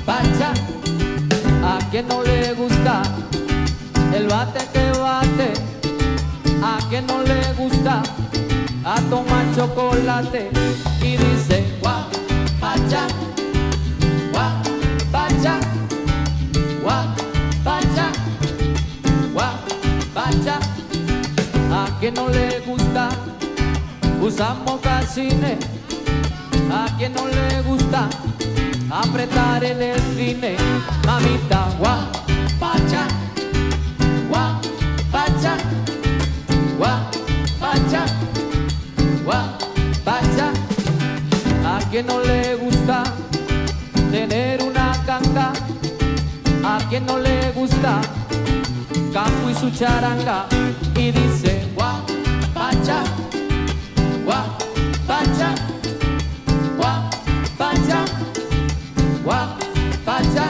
pacha. ¿A quién no le gusta el bate que bate? ¿A quién no le gusta a tomar chocolate? Y dice guau, pacha, guau, pacha, guau, pacha, guau, pacha. ¿A quién no le gusta usar mocasines? ¿A quién no le gusta apretar en el cine? Mamita, guau, pacha, guau, pacha, guau, pacha, guau, pacha. ¿A quién no le gusta tener una canga? ¿A quién no le gusta campo y su charanga? Y dice guau, pacha, guau, pacha, guau, pacha, guau, pacha.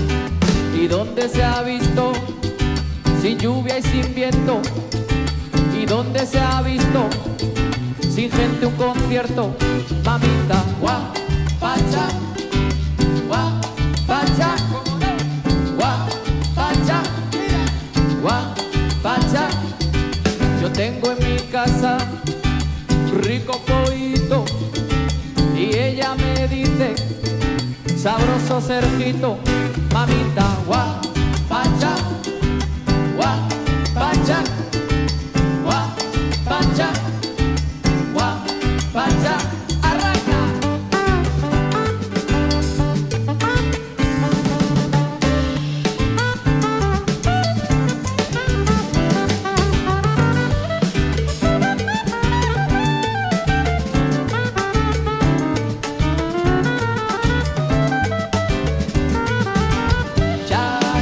¿Y dónde se ha visto sin lluvia y sin viento? ¿Y dónde se ha visto sin gente un concierto? Mamita, guau, pacha, guau, pacha, guau, pacha, guau, pacha. Yo tengo en mi casa rico pollito y ella me dice sabroso Sergito. Mamita, guau, pacha, guau, pacha, guau, pacha, guau, pacha. Arranca. Cha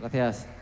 Gracias.